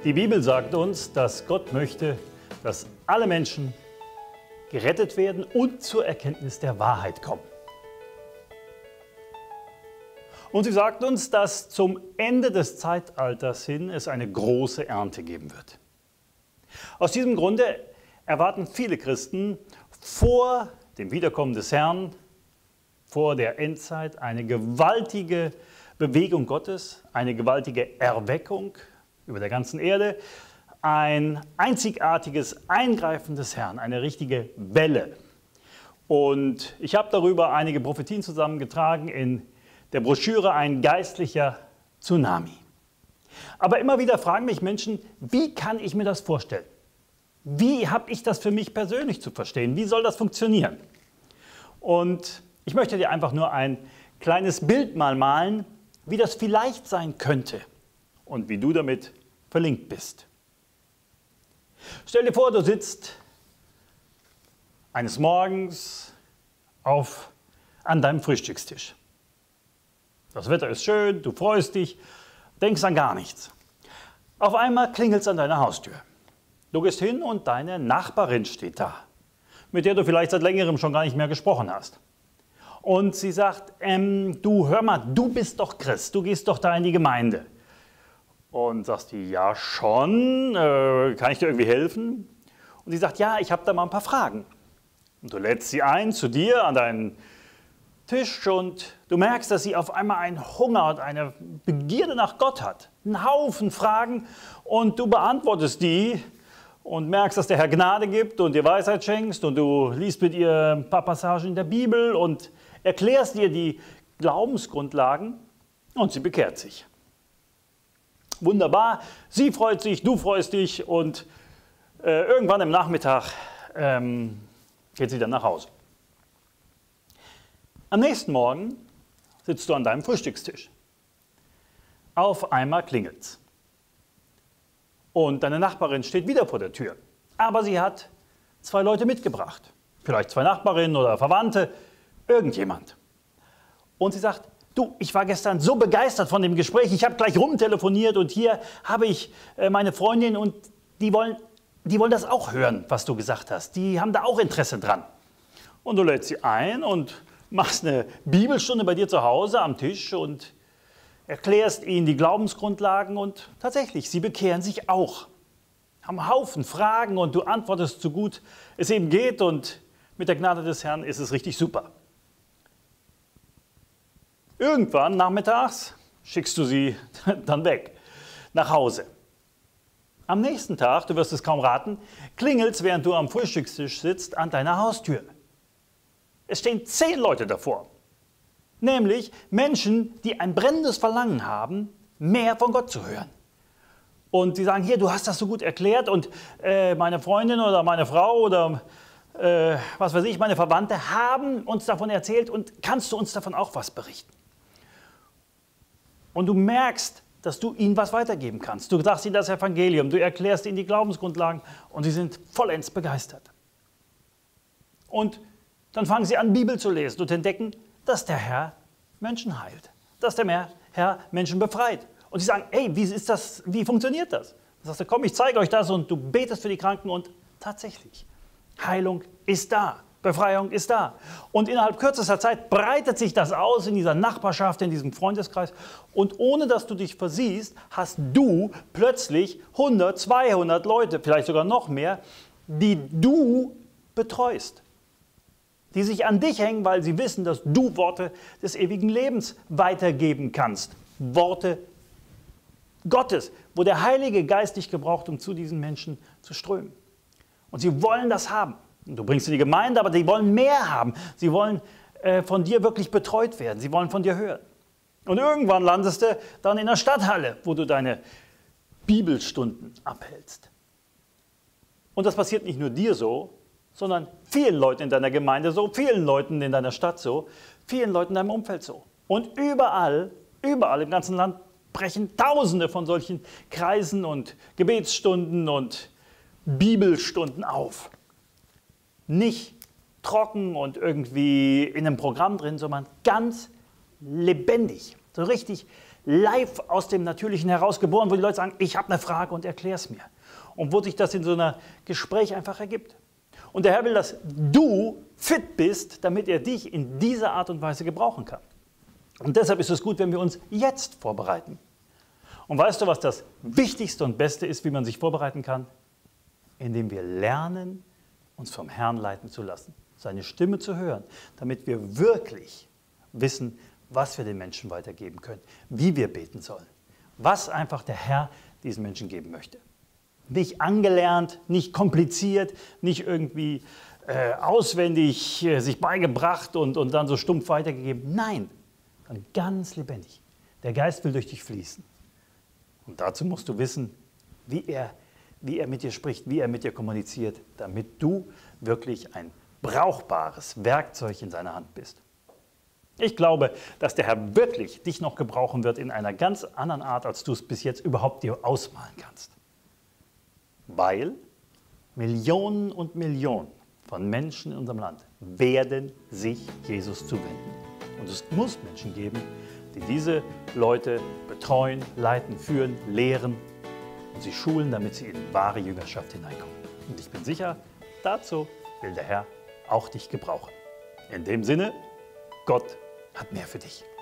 Die Bibel sagt uns, dass Gott möchte, dass alle Menschen gerettet werden und zur Erkenntnis der Wahrheit kommen. Und sie sagt uns, dass zum Ende des Zeitalters hin es eine große Ernte geben wird. Aus diesem Grunde erwarten viele Christen vor dem Wiederkommen des Herrn, vor der Endzeit, eine gewaltige Bewegung Gottes, eine gewaltige Erweckung über der ganzen Erde, ein einzigartiges Eingreifen des Herrn, eine richtige Welle. Und ich habe darüber einige Prophetien zusammengetragen in der Broschüre Ein geistlicher Tsunami. Aber immer wieder fragen mich Menschen, wie kann ich mir das vorstellen? Wie habe ich das für mich persönlich zu verstehen? Wie soll das funktionieren? Und ich möchte dir einfach nur ein kleines Bild mal malen, wie das vielleicht sein könnte und wie du damit verlinkt bist. Stell dir vor, du sitzt eines Morgens an deinem Frühstückstisch. Das Wetter ist schön, du freust dich, denkst an gar nichts. Auf einmal klingelt es an deiner Haustür. Du gehst hin und deine Nachbarin steht da, mit der du vielleicht seit längerem schon gar nicht mehr gesprochen hast. Und sie sagt, du hör mal, du bist doch Christ, du gehst doch da in die Gemeinde. Und sagst du, ja schon, kann ich dir irgendwie helfen? Und sie sagt, ja, ich habe da mal ein paar Fragen. Und du lädst sie ein zu dir an deinen Tisch und du merkst, dass sie auf einmal einen Hunger und eine Begierde nach Gott hat. Einen Haufen Fragen und du beantwortest die und merkst, dass der Herr Gnade gibt und dir Weisheit schenkst und du liest mit ihr ein paar Passagen in der Bibel und erklärst ihr die Glaubensgrundlagen und sie bekehrt sich. Wunderbar, sie freut sich, du freust dich und irgendwann im Nachmittag geht sie dann nach Hause. Am nächsten Morgen sitzt du an deinem Frühstückstisch. Auf einmal klingelt's. Und deine Nachbarin steht wieder vor der Tür. Aber sie hat 2 Leute mitgebracht. Vielleicht 2 Nachbarinnen oder Verwandte, irgendjemand. Und sie sagt, du, ich war gestern so begeistert von dem Gespräch, ich habe gleich rumtelefoniert und hier habe ich meine Freundin und die wollen das auch hören, was du gesagt hast. Die haben da auch Interesse dran. Und du lädst sie ein und machst eine Bibelstunde bei dir zu Hause am Tisch und erklärst ihnen die Glaubensgrundlagen und tatsächlich, sie bekehren sich auch. Haben einen Haufen Fragen und du antwortest so gut es eben geht und mit der Gnade des Herrn ist es richtig super. Irgendwann nachmittags schickst du sie dann weg, nach Hause. Am nächsten Tag, du wirst es kaum raten, klingelt es, während du am Frühstückstisch sitzt, an deiner Haustür. Es stehen 10 Leute davor, nämlich Menschen, die ein brennendes Verlangen haben, mehr von Gott zu hören. Und sie sagen, hier, du hast das so gut erklärt und meine Freundin oder meine Frau oder was weiß ich, meine Verwandte haben uns davon erzählt und kannst du uns davon auch was berichten? Und du merkst, dass du ihnen was weitergeben kannst. Du sagst ihnen das Evangelium, du erklärst ihnen die Glaubensgrundlagen und sie sind vollends begeistert. Und dann fangen sie an, Bibel zu lesen und entdecken, dass der Herr Menschen heilt, dass der Herr Menschen befreit. Und sie sagen, hey, wie funktioniert das? Dann sagst du, komm, ich zeige euch das und du betest für die Kranken und tatsächlich, Heilung ist da, Befreiung ist da. Und innerhalb kürzester Zeit breitet sich das aus in dieser Nachbarschaft, in diesem Freundeskreis. Und ohne dass du dich versiehst, hast du plötzlich 100, 200 Leute, vielleicht sogar noch mehr, die du betreust. Die sich an dich hängen, weil sie wissen, dass du Worte des ewigen Lebens weitergeben kannst. Worte Gottes, wo der Heilige Geist dich gebraucht, um zu diesen Menschen zu strömen. Und sie wollen das haben. Und du bringst sie in die Gemeinde, aber sie wollen mehr haben. Sie wollen von dir wirklich betreut werden. Sie wollen von dir hören. Und irgendwann landest du dann in der Stadthalle, wo du deine Bibelstunden abhältst. Und das passiert nicht nur dir so, sondern vielen Leuten in deiner Gemeinde so, vielen Leuten in deiner Stadt so, vielen Leuten in deinem Umfeld so. Und überall im ganzen Land brechen Tausende von solchen Kreisen und Gebetsstunden und Bibelstunden auf. Nicht trocken und irgendwie in einem Programm drin, sondern ganz lebendig. So richtig live aus dem Natürlichen heraus geboren, wo die Leute sagen, ich habe eine Frage und erklär es mir. Und wo sich das in so einem Gespräch einfach ergibt. Und der Herr will, dass du fit bist, damit er dich in dieser Art und Weise gebrauchen kann. Und deshalb ist es gut, wenn wir uns jetzt vorbereiten. Und weißt du, was das Wichtigste und Beste ist, wie man sich vorbereiten kann? Indem wir lernen, uns vom Herrn leiten zu lassen, seine Stimme zu hören, damit wir wirklich wissen, was wir den Menschen weitergeben können, wie wir beten sollen, was einfach der Herr diesen Menschen geben möchte. Nicht angelernt, nicht kompliziert, nicht irgendwie auswendig sich beigebracht und dann so stumpf weitergegeben. Nein, dann ganz lebendig. Der Geist will durch dich fließen. Und dazu musst du wissen, wie er mit dir spricht, wie er mit dir kommuniziert, damit du wirklich ein brauchbares Werkzeug in seiner Hand bist. Ich glaube, dass der Herr wirklich dich noch gebrauchen wird in einer ganz anderen Art, als du es bis jetzt überhaupt dir ausmalen kannst. Weil Millionen und Millionen von Menschen in unserem Land werden sich Jesus zuwenden. Und es muss Menschen geben, die diese Leute betreuen, leiten, führen, lehren und sie schulen, damit sie in wahre Jüngerschaft hineinkommen. Und ich bin sicher, dazu will der Herr auch dich gebrauchen. In dem Sinne, Gott hat mehr für dich.